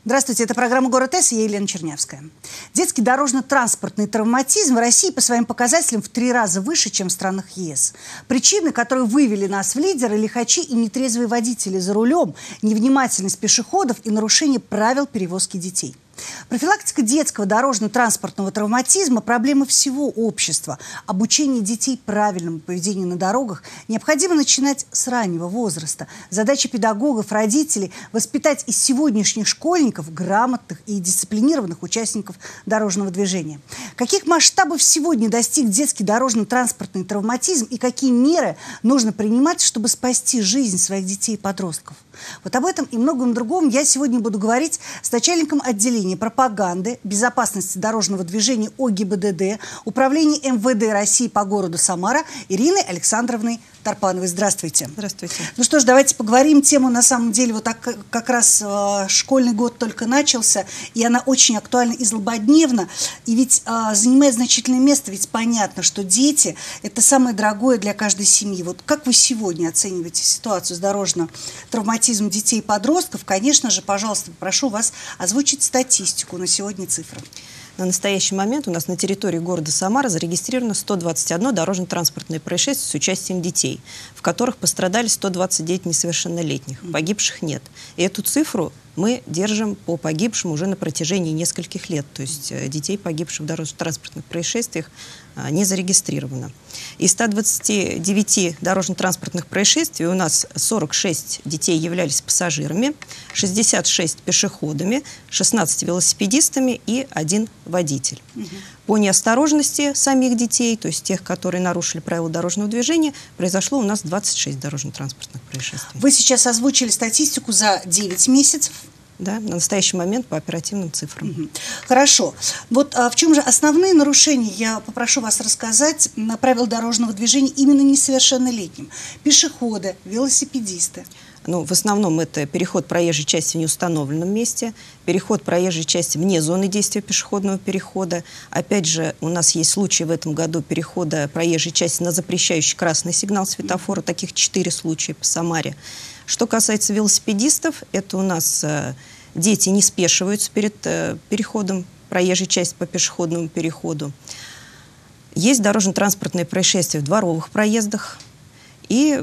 Здравствуйте, это программа «Город С», я Елена Чернявская. Детский дорожно-транспортный травматизм в России по своим показателям в 3 раза выше, чем в странах ЕС. Причины, которые вывели нас в лидеры: лихачи и нетрезвые водители за рулем, невнимательность пешеходов и нарушение правил перевозки детей. Профилактика детского дорожно-транспортного травматизма – проблема всего общества. Обучение детей правильному поведению на дорогах необходимо начинать с раннего возраста. Задача педагогов, родителей – воспитать из сегодняшних школьников грамотных и дисциплинированных участников дорожного движения. Каких масштабов сегодня достиг детский дорожно-транспортный травматизм и какие меры нужно принимать, чтобы спасти жизнь своих детей и подростков? Вот об этом и многом другом я сегодня буду говорить с начальником отделения пропаганды, безопасности дорожного движения ОГИБДД, Управления МВД России по городу Самара Ириной Александровной Тарпановой. Здравствуйте. Здравствуйте. Ну что ж, давайте поговорим. Тему, на самом деле, вот так как раз школьный год только начался, и она очень актуальна и злободневна. И ведь занимает значительное место, ведь понятно, что дети – это самое дорогое для каждой семьи. Вот как вы сегодня оцениваете ситуацию с дорожно-травматизмом детей и подростков? Конечно же, пожалуйста, прошу вас озвучить статистику на сегодня, цифры. На настоящий момент у нас на территории города Самара зарегистрировано 121 дорожно-транспортное происшествие с участием детей, в которых пострадали 129 несовершеннолетних. Погибших нет. И эту цифру мы держим по погибшим уже на протяжении нескольких лет. То есть детей, погибших в дорожно-транспортных происшествиях, не зарегистрировано. Из 129 дорожно-транспортных происшествий у нас 46 детей являлись пассажирами, 66 пешеходами, 16 велосипедистами и 1 водитель. По неосторожности самих детей, то есть тех, которые нарушили правила дорожного движения, произошло у нас 26 дорожно-транспортных происшествий. Вы сейчас озвучили статистику за 9 месяцев. Да, на настоящий момент по оперативным цифрам. Хорошо. Вот в чем же основные нарушения, я попрошу вас рассказать, на правила дорожного движения именно несовершеннолетним? Пешеходы, велосипедисты. Ну, в основном это переход проезжей части в неустановленном месте, переход проезжей части вне зоны действия пешеходного перехода. Опять же, у нас есть случаи в этом году перехода проезжей части на запрещающий красный сигнал светофора. Таких 4 случая по Самаре. Что касается велосипедистов, это у нас дети не спешиваются перед переходом проезжей части по пешеходному переходу. Есть дорожно-транспортные происшествия в дворовых проездах. И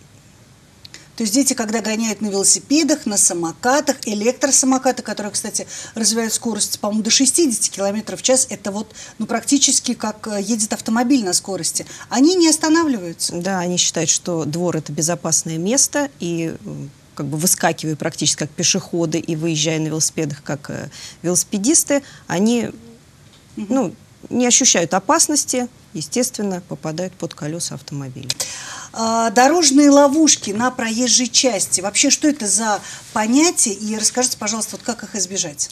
то есть дети, когда гоняют на велосипедах, на самокатах, электросамокаты, которые, кстати, развивают скорость, по-моему, до 60 км в час, это вот, ну, практически как едет автомобиль на скорости, они не останавливаются. Да, они считают, что двор – это безопасное место, и как бы выскакивая практически как пешеходы и выезжая на велосипедах как велосипедисты, они ну, не ощущают опасности, естественно, попадают под колеса автомобиля. Дорожные ловушки на проезжей части. Вообще, что это за понятие? И расскажите, пожалуйста, вот как их избежать?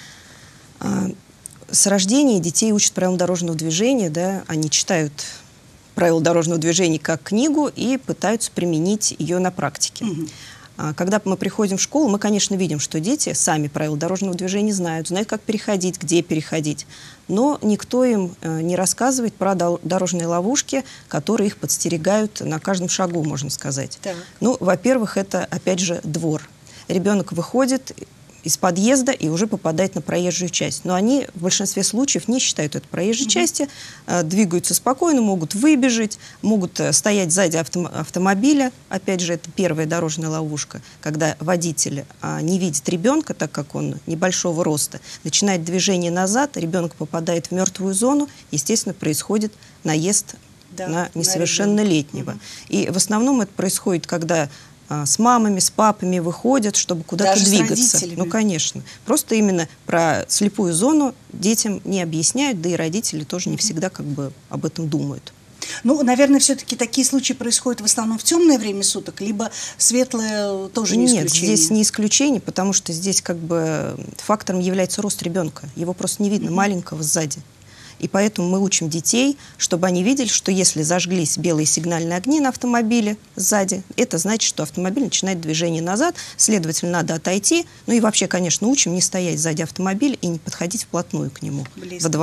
С рождения детей учат правилам дорожного движения, да, они читают правила дорожного движения как книгу и пытаются применить ее на практике. Когда мы приходим в школу, мы, конечно, видим, что дети сами правила дорожного движения знают, как переходить, где переходить. Но никто им не рассказывает про дорожные ловушки, которые их подстерегают на каждом шагу, можно сказать. Так. Ну, во-первых, это, опять же, двор. Ребенок выходит из подъезда и уже попадает на проезжую часть. Но они в большинстве случаев не считают это проезжей части, двигаются спокойно, могут выбежать, могут стоять сзади автомобиля. Опять же, это первая дорожная ловушка, когда водитель не видит ребенка, так как он небольшого роста, начинает движение назад, ребенок попадает в мертвую зону, естественно, происходит наезд на несовершеннолетнего. И в основном это происходит, когда с мамами, с папами выходят, чтобы куда-то двигаться. Ну, конечно. Просто именно про слепую зону детям не объясняют, да и родители тоже не всегда как бы об этом думают. Ну, наверное, все-таки такие случаи происходят в основном в темное время суток, либо светлое тоже не исключение? Нет, здесь не исключение, потому что здесь как бы фактором является рост ребенка. Его просто не видно, маленького сзади. И поэтому мы учим детей, чтобы они видели, что если зажглись белые сигнальные огни на автомобиле сзади, это значит, что автомобиль начинает движение назад, следовательно, надо отойти. Ну и вообще, конечно, учим не стоять сзади автомобиля и не подходить вплотную к нему во дворах.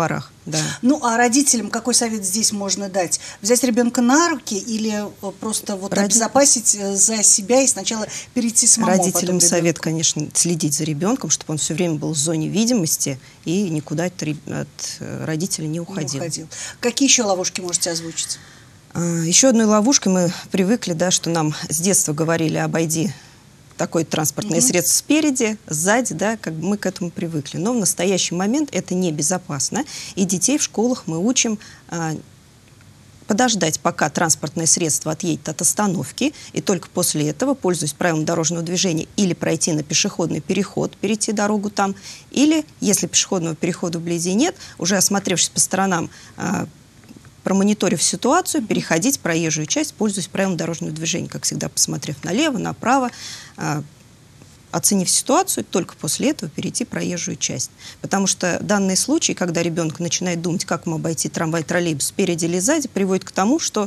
Да. Ну, а родителям какой совет здесь можно дать? Взять ребенка на руки или просто вот обезопасить за себя и сначала перейти самому? Родителям совет, конечно, следить за ребенком, чтобы он все время был в зоне видимости и никуда от родителей не уходил. Какие еще ловушки можете озвучить? Еще одной ловушкой мы привыкли, да, что нам с детства говорили: обойди такое транспортное средство спереди, сзади, да, как бы мы к этому привыкли. Но в настоящий момент это небезопасно, и детей в школах мы учим подождать, пока транспортное средство отъедет от остановки, и только после этого, пользуясь правилом дорожного движения, или пройти на пешеходный переход, перейти дорогу там, или, если пешеходного перехода вблизи нет, уже осмотревшись по сторонам, промониторив ситуацию, переходить проезжую часть, пользуясь правилом дорожного движения, как всегда, посмотрев налево, направо, оценив ситуацию, только после этого перейти проезжую часть. Потому что данные случаи, когда ребенок начинает думать, как ему обойти трамвай, троллейбус спереди или сзади, приводит к тому, что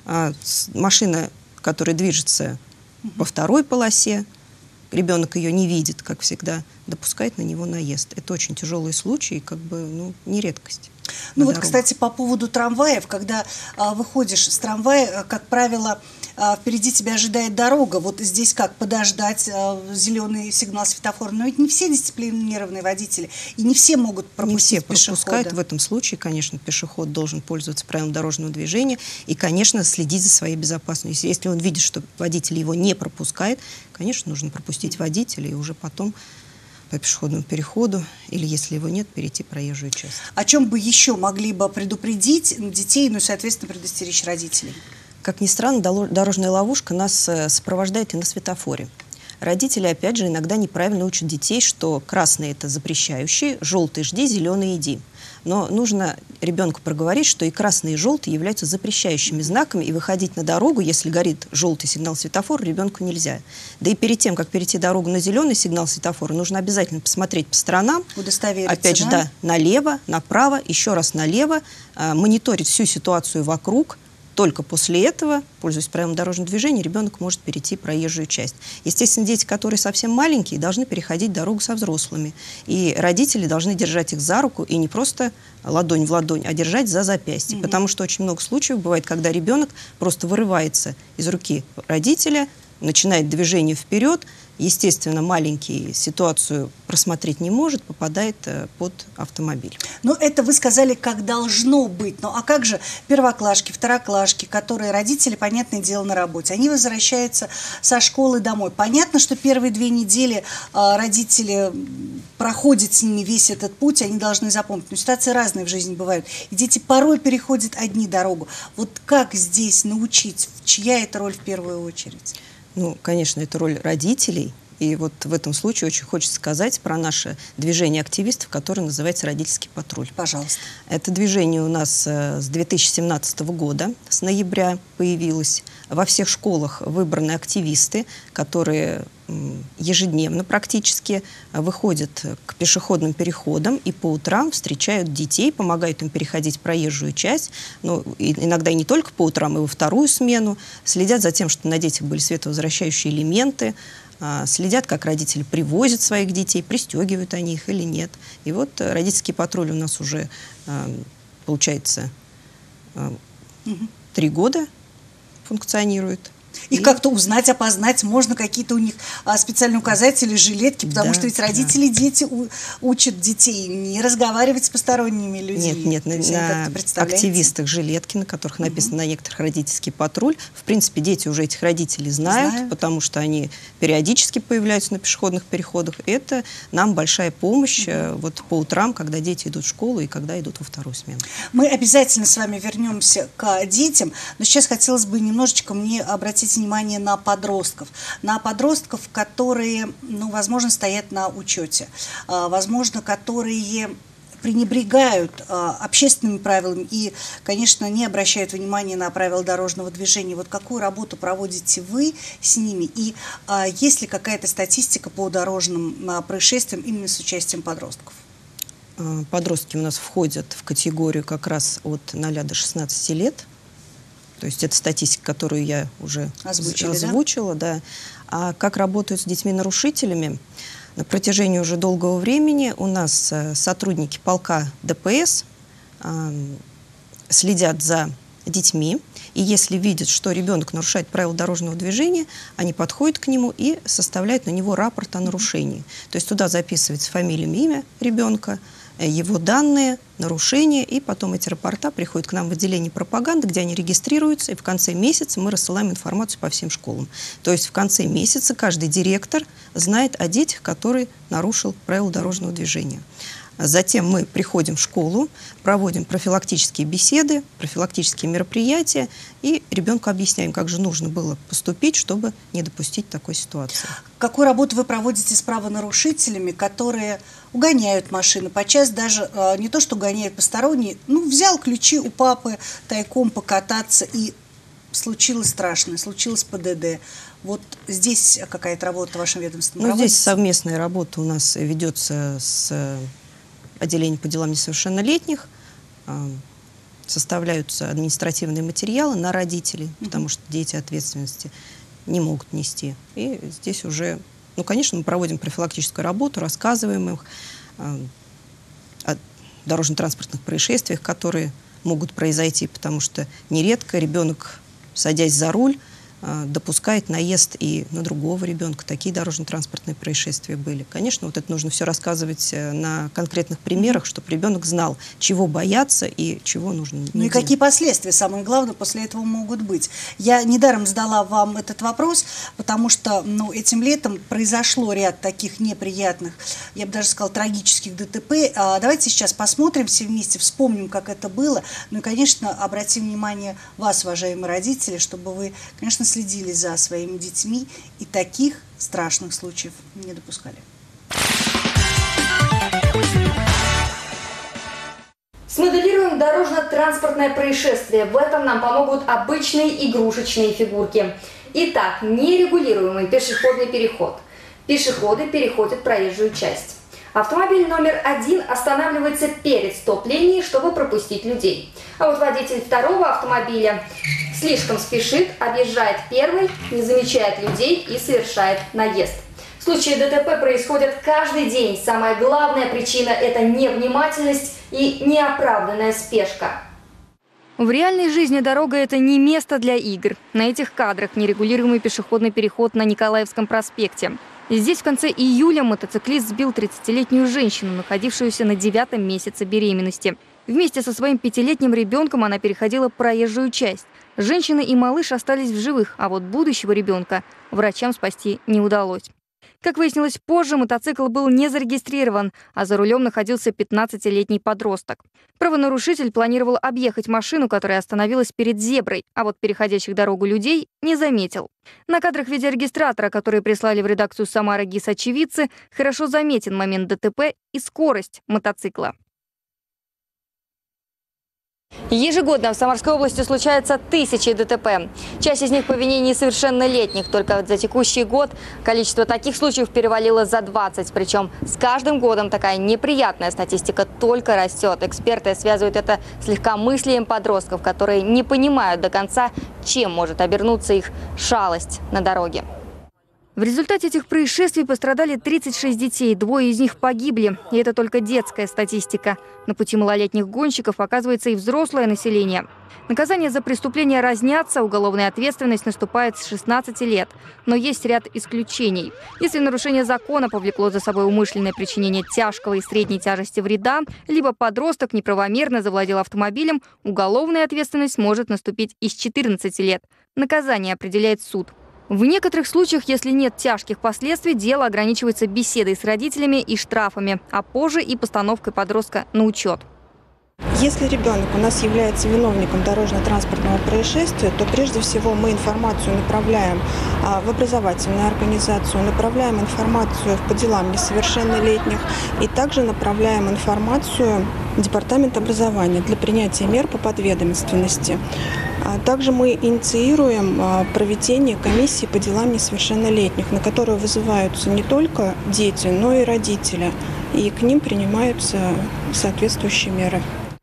машина, которая движется по второй полосе, ребенок ее не видит, как всегда, допускает на него наезд. Это очень тяжелые случаи, как бы, ну, не редкость. Ну вот, кстати, по поводу трамваев, когда выходишь с трамвая, как правило, впереди тебя ожидает дорога. Вот здесь как подождать зеленый сигнал светофора. Но ведь не все дисциплинированные водители, и не все могут пропустить пешехода. Не все пропускают. В этом случае, конечно, пешеход должен пользоваться правилом дорожного движения и, конечно, следить за своей безопасностью. Если он видит, что водитель его не пропускает, конечно, нужно пропустить водителя и уже потом по пешеходному переходу, или, если его нет, перейти проезжую часть. О чем бы еще могли бы предупредить детей, ну и, соответственно, предостеречь родителей? Как ни странно, дорожная ловушка нас сопровождает и на светофоре. Родители, опять же, иногда неправильно учат детей, что красный – это запрещающий, желтый – жди, зеленый – иди. Но нужно ребенку проговорить, что и красный, и желтый являются запрещающими знаками, и выходить на дорогу, если горит желтый сигнал светофора, ребенку нельзя. Да и перед тем, как перейти дорогу на зеленый сигнал светофора, нужно обязательно посмотреть по сторонам. Удостовериться, опять же, да, налево, направо, еще раз налево, мониторить всю ситуацию вокруг. Только после этого, пользуясь правилом дорожного движения, ребенок может перейти проезжую часть. Естественно, дети, которые совсем маленькие, должны переходить дорогу со взрослыми. И родители должны держать их за руку, и не просто ладонь в ладонь, а держать за запястье. Потому что очень много случаев бывает, когда ребенок просто вырывается из руки родителя, начинает движение вперед, естественно, маленький ситуацию просмотреть не может, попадает под автомобиль. Ну, это вы сказали, как должно быть. Ну, а как же первоклашки, второклашки, которые родители, понятное дело, на работе? Они возвращаются со школы домой. Понятно, что первые 2 недели родители проходят с ними весь этот путь, они должны запомнить. Но ситуации разные в жизни бывают. И дети порой переходят одни дорогу. Вот как здесь научить? Чья это роль в первую очередь? Ну, конечно, это роль родителей. И вот в этом случае очень хочется сказать про наше движение активистов, которое называется «Родительский патруль». Пожалуйста. Это движение у нас с 2017 года, с ноября появилось. Во всех школах выбраны активисты, которые ежедневно практически выходят к пешеходным переходам и по утрам встречают детей, помогают им переходить проезжую часть, ну, иногда и не только по утрам, и во вторую смену, следят за тем, что на детях были световозвращающие элементы, следят, как родители привозят своих детей, пристегивают они их или нет. И вот родительский патруль у нас уже, получается, 3 года функционирует. Их как-то узнать, опознать, можно какие-то у них специальные указатели, жилетки, потому что ведь родители, дети учат детей не разговаривать с посторонними людьми. Нет, на активистах жилетки, на которых написано на некоторых «Родительский патруль». В принципе, дети уже этих родителей знают, потому что они периодически появляются на пешеходных переходах. Это нам большая помощь вот по утрам, когда дети идут в школу и когда идут во вторую смену. Мы обязательно с вами вернемся к детям, но сейчас хотелось бы немножечко мне обратить внимание на подростков, которые, ну, возможно, стоят на учете, возможно, которые пренебрегают общественными правилами и, конечно, не обращают внимания на правила дорожного движения. Вот какую работу проводите вы с ними? И есть ли какая-то статистика по дорожным происшествиям именно с участием подростков? Подростки у нас входят в категорию как раз от 0 до 16 лет. То есть это статистика, которую я уже озвучила. Да? А как работают с детьми-нарушителями? На протяжении уже долгого времени у нас сотрудники полка ДПС следят за детьми, и если видят, что ребенок нарушает правила дорожного движения, они подходят к нему и составляют на него рапорт о нарушении. То есть туда записывается фамилия, имя ребенка, его данные, нарушения, и потом эти рапорта приходят к нам в отделение пропаганды, где они регистрируются, и в конце месяца мы рассылаем информацию по всем школам. То есть в конце месяца каждый директор знает о детях, которые нарушил правила дорожного движения. Затем мы приходим в школу, проводим профилактические беседы, профилактические мероприятия, и ребенку объясняем, как же нужно было поступить, чтобы не допустить такой ситуации. Какую работу вы проводите с правонарушителями, которые угоняют машины? Подчас даже не то, что угоняют посторонние, взял ключи у папы тайком покататься, и случилось страшное, случилось ПДД. Вот здесь какая-то работа в вашем ведомстве проводится? Здесь совместная работа у нас ведется с отделением по делам несовершеннолетних. Составляются административные материалы на родителей, потому что дети ответственности не могут нести. И здесь уже, конечно, мы проводим профилактическую работу, рассказываем их о дорожно-транспортных происшествиях, которые могут произойти, потому что нередко ребенок, садясь за руль, допускает наезд и на другого ребенка. Такие дорожно-транспортные происшествия были. Конечно, вот это нужно все рассказывать на конкретных примерах, чтобы ребенок знал, чего бояться и чего нужно не делать. И какие последствия, самое главное, после этого могут быть. Я недаром задала вам этот вопрос, потому что этим летом произошло ряд таких неприятных, я бы даже сказала, трагических ДТП. Давайте сейчас посмотрим все вместе, вспомним, как это было. И, конечно, обратим внимание вас, уважаемые родители, чтобы вы, конечно, следили за своими детьми и таких страшных случаев не допускали. Смоделируем дорожно-транспортное происшествие. В этом нам помогут обычные игрушечные фигурки. Итак, нерегулируемый пешеходный переход. Пешеходы переходят проезжую часть. Автомобиль номер 1 останавливается перед стоп-линией, чтобы пропустить людей. А вот водитель второго автомобиля слишком спешит, объезжает первый, не замечает людей и совершает наезд. Случаи ДТП происходят каждый день. Самая главная причина – это невнимательность и неоправданная спешка. В реальной жизни дорога – это не место для игр. На этих кадрах нерегулируемый пешеходный переход на Николаевском проспекте. Здесь в конце июля мотоциклист сбил 30-летнюю женщину, находившуюся на 9-м месяце беременности. Вместе со своим 5-летним ребенком она переходила проезжую часть. Женщина и малыш остались в живых, а вот будущего ребенка врачам спасти не удалось. Как выяснилось позже, мотоцикл был не зарегистрирован, а за рулем находился 15-летний подросток. Правонарушитель планировал объехать машину, которая остановилась перед зеброй, а вот переходящих дорогу людей не заметил. На кадрах видеорегистратора, которые прислали в редакцию Самара ГИС очевидцы, хорошо заметен момент ДТП и скорость мотоцикла. Ежегодно в Самарской области случается тысячи ДТП. Часть из них по вине несовершеннолетних. Только за текущий год количество таких случаев перевалило за 20. Причем с каждым годом такая неприятная статистика только растет. Эксперты связывают это с легкомыслием подростков, которые не понимают до конца, чем может обернуться их шалость на дороге. В результате этих происшествий пострадали 36 детей, 2 из них погибли. И это только детская статистика. На пути малолетних гонщиков оказывается и взрослое население. Наказания за преступления разнятся, уголовная ответственность наступает с 16 лет. Но есть ряд исключений. Если нарушение закона повлекло за собой умышленное причинение тяжкого и средней тяжести вреда, либо подросток неправомерно завладел автомобилем, уголовная ответственность может наступить и с 14 лет. Наказание определяет суд. В некоторых случаях, если нет тяжких последствий, дело ограничивается беседой с родителями и штрафами, а позже и постановкой подростка на учет. Если ребенок у нас является виновником дорожно-транспортного происшествия, то прежде всего мы информацию направляем в образовательную организацию, направляем информацию по делам несовершеннолетних и также направляем информацию в департамент образования для принятия мер по подведомственности. Также мы инициируем проведение комиссии по делам несовершеннолетних, на которую вызываются не только дети, но и родители, и к ним принимаются соответствующие меры.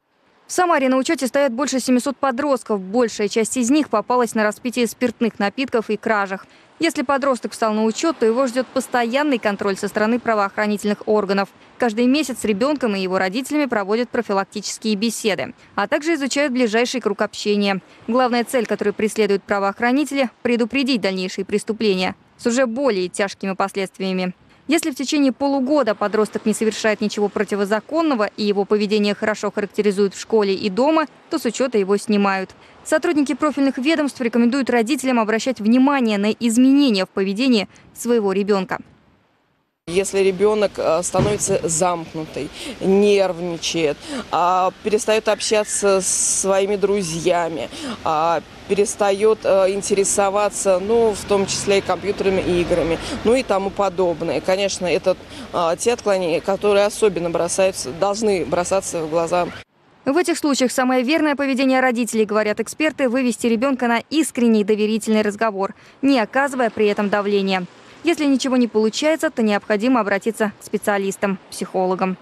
В Самаре на учете стоят больше 700 подростков. Большая часть из них попалась на распитие спиртных напитков и кражах. Если подросток встал на учет, то его ждет постоянный контроль со стороны правоохранительных органов. Каждый месяц с ребенком и его родителями проводят профилактические беседы, а также изучают ближайший круг общения. Главная цель, которую преследуют правоохранители – предупредить дальнейшие преступления с уже более тяжкими последствиями. Если в течение полугода подросток не совершает ничего противозаконного и его поведение хорошо характеризуют в школе и дома, то с учета его снимают. Сотрудники профильных ведомств рекомендуют родителям обращать внимание на изменения в поведении своего ребенка. Если ребенок становится замкнутый, нервничает, перестает общаться с своими друзьями, перестает интересоваться, в том числе и компьютерными играми, и тому подобное. Конечно, это те отклонения, которые особенно должны бросаться в глаза. В этих случаях самое верное поведение родителей, говорят эксперты, вывести ребенка на искренний доверительный разговор, не оказывая при этом давления. Если ничего не получается, то необходимо обратиться к специалистам, психологам.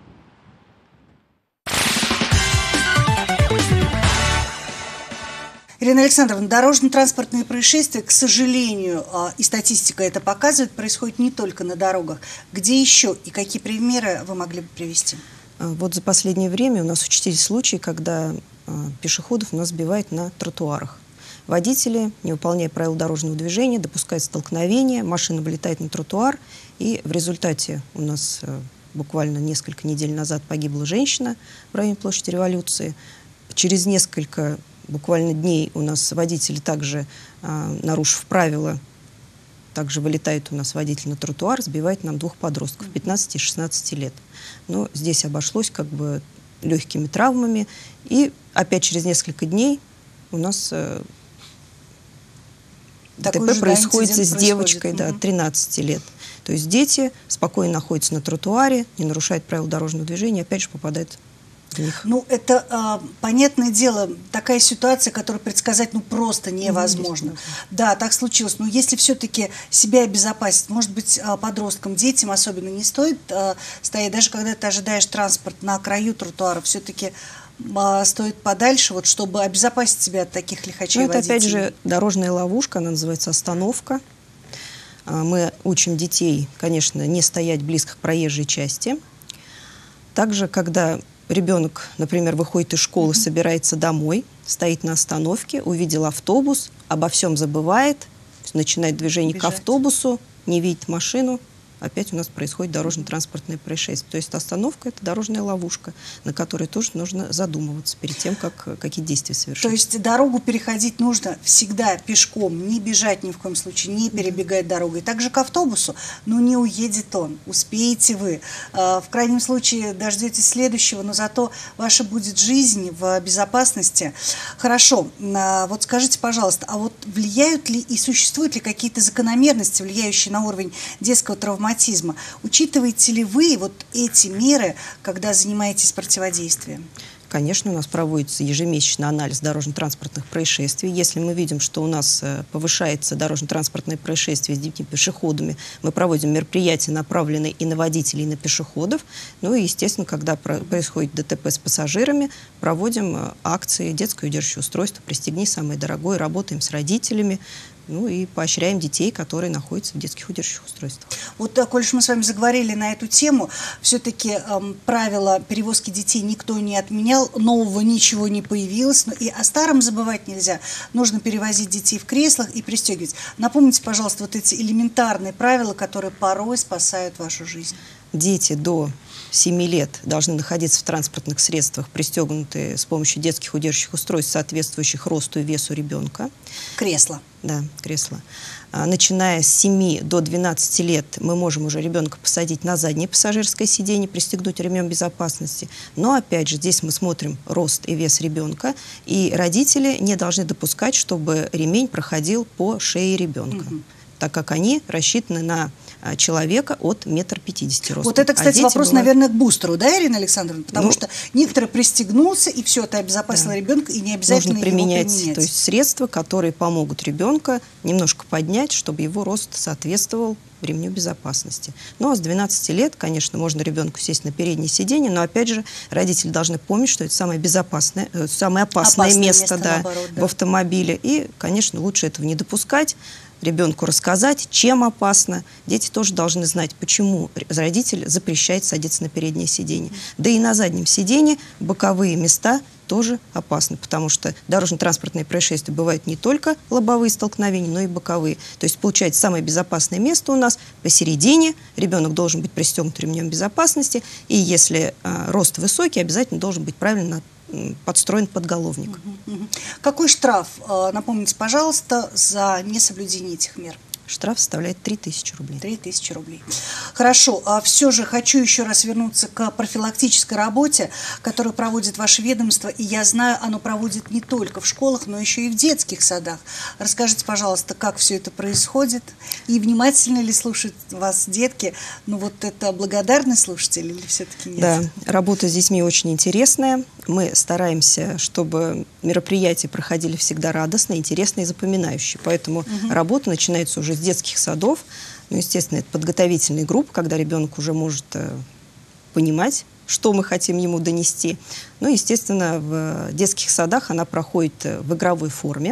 Ирина Александровна, дорожно-транспортные происшествия, к сожалению, и статистика это показывает, происходят не только на дорогах. Где еще и какие примеры вы могли бы привести? Вот за последнее время у нас участились случаи, когда пешеходов у нас сбивают на тротуарах. Водители, не выполняя правил дорожного движения, допускают столкновение, машина вылетает на тротуар, и в результате у нас буквально несколько недель назад погибла женщина в районе площади Революции. Через несколько буквально дней у нас водители также, нарушив правила, также вылетает у нас водитель на тротуар, сбивает нам 2 подростков 15 и 16 лет. Но здесь обошлось легкими травмами. И опять через несколько дней у нас ДТП происходит с девочкой 13 лет. То есть дети спокойно находятся на тротуаре, не нарушают правила дорожного движения, опять же попадают в них. Это, понятное дело, такая ситуация, которую предсказать просто невозможно. Да, так случилось. Но если все-таки себя обезопасить, может быть, подросткам, детям особенно не стоит стоять, даже когда ты ожидаешь транспорт на краю тротуара, все-таки стоит подальше, чтобы обезопасить себя от таких лихачей и водителей. Это, опять же, дорожная ловушка, она называется остановка. Мы учим детей, конечно, не стоять близко к проезжей части. Также, когда ребенок, например, выходит из школы, собирается домой, стоит на остановке, увидел автобус, обо всем забывает, начинает движение к автобусу, не видит машину, опять у нас происходит дорожно-транспортное происшествие. То есть остановка – это дорожная ловушка, на которой тоже нужно задумываться перед тем, какие действия совершить. То есть дорогу переходить нужно всегда пешком, не бежать ни в коем случае, не перебегать дорогу. И также к автобусу, но не уедет он, успеете вы. В крайнем случае дождетесь следующего, но зато ваша будет жизнь в безопасности. Хорошо, вот скажите, пожалуйста, а вот влияют ли и существуют ли какие-то закономерности, влияющие на уровень детского травматизма? Учитываете ли вы эти меры, когда занимаетесь противодействием? Конечно, у нас проводится ежемесячный анализ дорожно-транспортных происшествий. Если мы видим, что у нас повышается дорожно-транспортное происшествие с детьми-пешеходами, мы проводим мероприятия, направленные и на водителей, и на пешеходов. И, естественно, когда происходит ДТП с пассажирами, проводим акции «Детское удерживающее устройство», «Пристегни самое дорогое», работаем с родителями, и поощряем детей, которые находятся в детских удерживающих устройствах. Коль уж мы с вами заговорили на эту тему, все-таки правила перевозки детей никто не отменял, нового ничего не появилось, но и о старом забывать нельзя. Нужно перевозить детей в креслах и пристегивать. Напомните, пожалуйста, эти элементарные правила, которые порой спасают вашу жизнь. Дети до 7 лет должны находиться в транспортных средствах, пристегнутые с помощью детских удерживающих устройств, соответствующих росту и весу ребенка. Кресла. Да, кресла. Начиная с 7 до 12 лет мы можем уже ребенка посадить на заднее пассажирское сиденье, пристегнуть ремнем безопасности. Но, опять же, здесь мы смотрим рост и вес ребенка, и родители не должны допускать, чтобы ремень проходил по шее ребенка. так как они рассчитаны на человека от 1,50 м роста. Вот это, кстати, вопрос, наверное, к бустеру, да, Ирина Александровна? Потому что некоторые пристегнулся, и все, ты обезопасила ребенка, и не обязательно нужно применять. То есть средства, которые помогут ребенка немножко поднять, чтобы его рост соответствовал ремню безопасности. Ну, а с 12 лет, конечно, можно ребенку сесть на переднее сиденье, но, опять же, родители должны помнить, что это самое безопасное, самое опасное место, наоборот, в автомобиле. И, конечно, лучше этого не допускать, ребенку рассказать, чем опасно. Дети тоже должны знать, почему родитель запрещает садиться на переднее сиденье. Да и на заднем сиденье боковые места тоже опасны, потому что дорожно-транспортные происшествия бывают не только лобовые столкновения, но и боковые. То есть, получается, самое безопасное место у нас посередине, ребенок должен быть пристегнут ремнем безопасности, и если рост высокий, обязательно должен быть правильно подстроен подголовник. Какой штраф, напомните, пожалуйста, за несоблюдение этих мер? Штраф составляет 3000 рублей. 3000 рублей. Хорошо. А все же хочу еще раз вернуться к профилактической работе, которую проводит ваше ведомство. И я знаю, оно проводит не только в школах, но еще и в детских садах. Расскажите, пожалуйста, как все это происходит? И внимательно ли слушают вас детки? Ну вот это благодарный слушатель или все-таки нет? Да, работа с детьми очень интересная. Мы стараемся, чтобы мероприятия проходили всегда радостно, интересно и запоминающие. Поэтому работа начинается уже с детских садов. Ну, естественно, это подготовительная группа, когда ребенок уже может понимать, что мы хотим ему донести. Ну, естественно, в детских садах она проходит в игровой форме,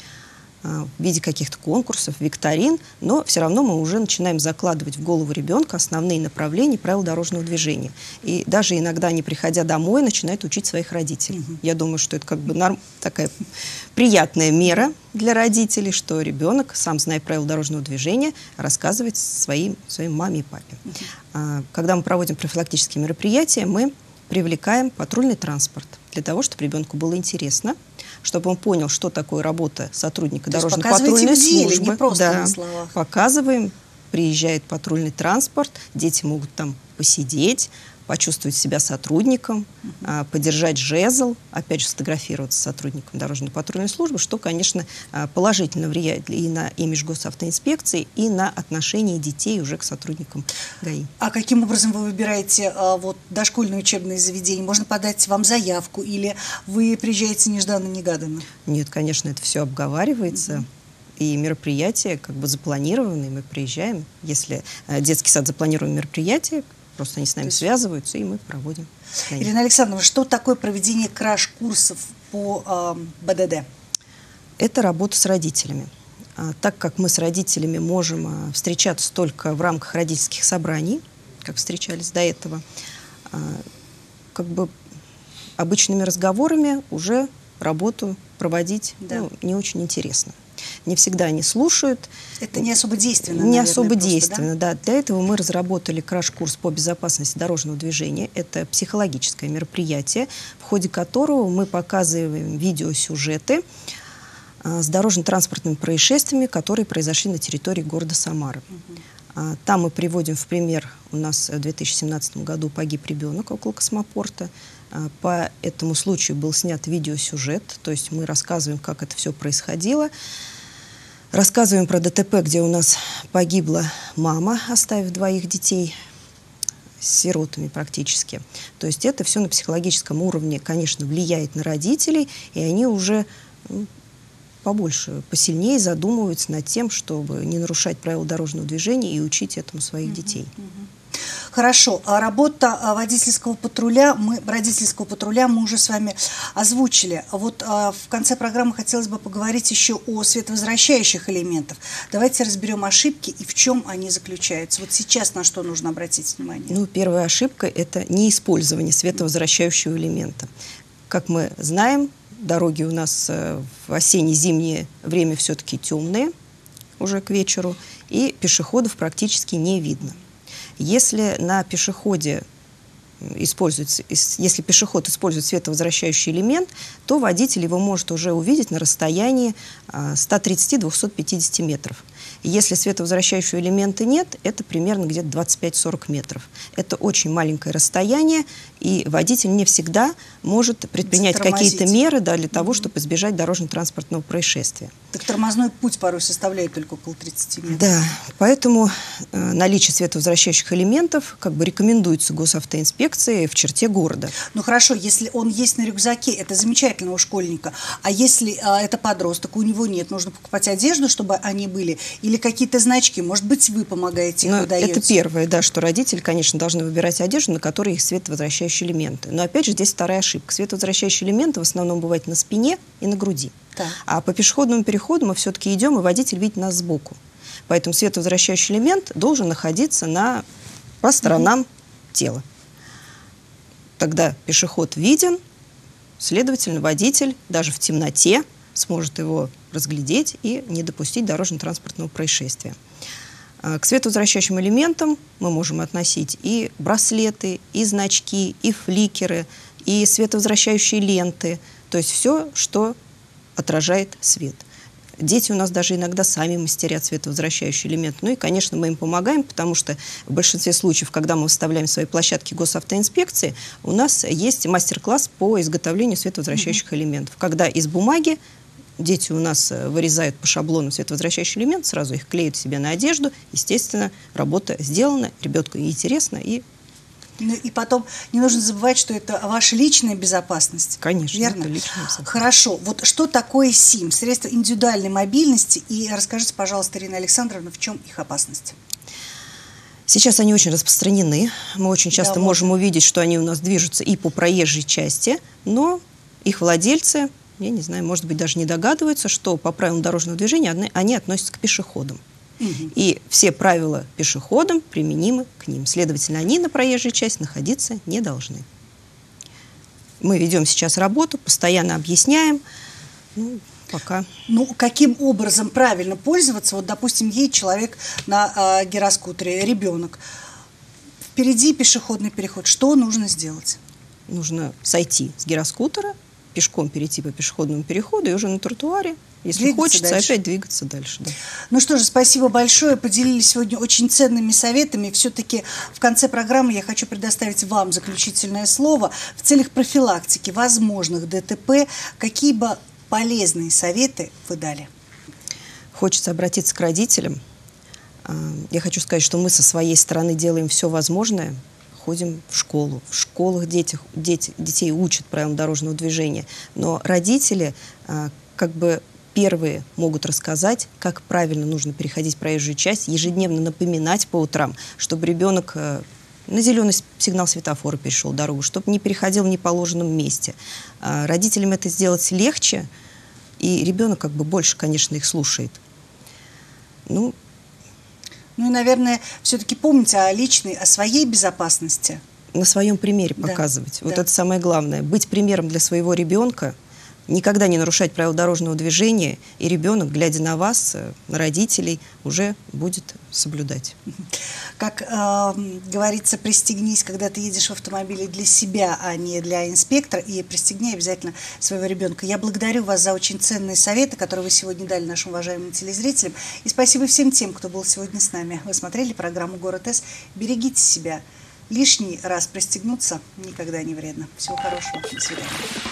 в виде каких-то конкурсов, викторин, но все равно мы уже начинаем закладывать в голову ребенка основные направления правил дорожного движения. И даже иногда, не приходя домой, начинают учить своих родителей. Я думаю, что это как бы такая приятная мера для родителей, что ребенок, сам зная правила дорожного движения, рассказывает своим маме и папе. Когда мы проводим профилактические мероприятия, мы привлекаем патрульный транспорт для того, чтобы ребенку было интересно, чтобы он понял, что такое работа сотрудника дорожно-патрульной службы. Не просто на словах. Показываем, приезжает патрульный транспорт, дети могут там посидеть, почувствовать себя сотрудником, подержать жезл, опять же сфотографироваться с сотрудником дорожно-патрульной службы, что, конечно, положительно влияет и на имидж госавтоинспекции, и на отношение детей уже к сотрудникам ГАИ. А каким образом вы выбираете вот дошкольные учебные заведения? Можно подать вам заявку или вы приезжаете нежданно-негаданно? Нет, конечно, это все обговаривается. И мероприятия как бы запланированы, мы приезжаем. Если детский сад запланирован мероприятие, просто они с нами связываются, и мы проводим. Ирина Александровна, что такое проведение краш-курсов по БДД? Это работа с родителями. Так как мы с родителями можем встречаться только в рамках родительских собраний, как встречались до этого, как бы обычными разговорами уже работу проводить не очень интересно. Не всегда они слушают. Это не особо действенно, Не особо действенно, да. Для этого мы разработали краш-курс по безопасности дорожного движения. Это психологическое мероприятие, в ходе которого мы показываем видеосюжеты с дорожно-транспортными происшествиями, которые произошли на территории города Самары. Там мы приводим в пример, у нас в 2017 году погиб ребенок около космопорта. По этому случаю был снят видеосюжет, то есть мы рассказываем, как это все происходило. Рассказываем про ДТП, где у нас погибла мама, оставив 2 детей, с сиротами практически. То есть это все на психологическом уровне, конечно, влияет на родителей, и они уже побольше, посильнее задумываются над тем, чтобы не нарушать правила дорожного движения и учить этому своих детей. Хорошо. А работа родительского патруля мы уже с вами озвучили. Вот в конце программы хотелось бы поговорить еще о световозвращающих элементах. Давайте разберем ошибки и в чем они заключаются. Вот сейчас на что нужно обратить внимание? Ну, первая ошибка – это неиспользование световозвращающего элемента. Как мы знаем, дороги у нас в осенне-зимнее время все-таки темные, уже к вечеру, и пешеходов практически не видно. Если на пешеходе если пешеход использует световозвращающий элемент, то водитель его может уже увидеть на расстоянии 130-250 метров. Если световозвращающего элемента нет, это примерно где-то 25-40 метров. Это очень маленькое расстояние, и водитель не всегда может предпринять какие-то меры для того, чтобы избежать дорожно-транспортного происшествия. Так тормозной путь порой составляет только около 30 метров. Да, поэтому наличие световозвращающих элементов как бы рекомендуется госавтоинспекции в черте города. Ну хорошо, если он есть на рюкзаке, это замечательно у школьника. А если это подросток, у него нет, нужно покупать одежду, чтобы они были, или какие-то значки, может быть, вы помогаете, их выдаете? Это первое, да, что родители, конечно, должны выбирать одежду, на которой есть световозвращающие элементы. Но опять же, здесь вторая ошибка. Световозвращающие элементы в основном бывают на спине и на груди. Так. А по пешеходному переходу мы все-таки идем, и водитель видит нас сбоку. Поэтому световозвращающий элемент должен находиться по сторонам тела. Тогда пешеход виден, следовательно, водитель даже в темноте сможет его разглядеть и не допустить дорожно-транспортного происшествия. К световозвращающим элементам мы можем относить и браслеты, и значки, и фликеры, и световозвращающие ленты. То есть все, что отражает свет. Дети у нас даже иногда сами мастерят световозвращающий элемент. Ну и, конечно, мы им помогаем, потому что в большинстве случаев, когда мы выставляем свои площадки госавтоинспекции, у нас есть мастер-класс по изготовлению световозвращающих элементов. Когда из бумаги дети у нас вырезают по шаблону световозвращающий элемент, сразу их клеют себе на одежду. Естественно, работа сделана, ребенку интересно и... Ну, и потом не нужно забывать, что это ваша личная безопасность. Конечно, верно? это личная безопасность. Хорошо. Вот что такое СИМ, средства индивидуальной мобильности? И расскажите, пожалуйста, Ирина Александровна, в чем их опасность? Сейчас они очень распространены. Мы очень часто Да, можем увидеть, что они у нас движутся и по проезжей части, но их владельцы, я не знаю, может быть, даже не догадываются, что по правилам дорожного движения они относятся к пешеходам. И все правила пешеходам применимы к ним. Следовательно, они на проезжей части находиться не должны. Мы ведем сейчас работу, постоянно объясняем. Ну, пока. Ну, каким образом правильно пользоваться? Вот, допустим, едет человек на гироскутере, ребенок. Впереди пешеходный переход. Что нужно сделать? Нужно сойти с гироскутера, пешком перейти по пешеходному переходу и уже на тротуаре, если двигаться хочется, дальше. опять двигаться дальше. Да. Ну что же, спасибо большое. Поделились сегодня очень ценными советами. Все-таки в конце программы я хочу предоставить вам заключительное слово. В целях профилактики возможных ДТП какие бы полезные советы вы дали? Хочется обратиться к родителям. Я хочу сказать, что мы со своей стороны делаем все возможное. Ходим в школу. В школах детей учат правилам дорожного движения. Но родители как бы первые могут рассказать, как правильно нужно переходить проезжую часть, ежедневно напоминать по утрам, чтобы ребенок на зеленый сигнал светофора перешел дорогу, чтобы не переходил в неположенном месте. Родителям это сделать легче, и ребенок как бы больше, конечно, их слушает. Ну и, наверное, все-таки помните о своей безопасности. На своем примере Да, показывать. Вот да. это самое главное. Быть примером для своего ребенка, никогда не нарушать правила дорожного движения, и ребенок, глядя на вас, на родителей, уже будет соблюдать. Как говорится, пристегнись, когда ты едешь в автомобиле для себя, а не для инспектора, и пристегни обязательно своего ребенка. Я благодарю вас за очень ценные советы, которые вы сегодня дали нашим уважаемым телезрителям. И спасибо всем тем, кто был сегодня с нами. Вы смотрели программу «Город С». Берегите себя. Лишний раз пристегнуться никогда не вредно. Всего хорошего. До свидания.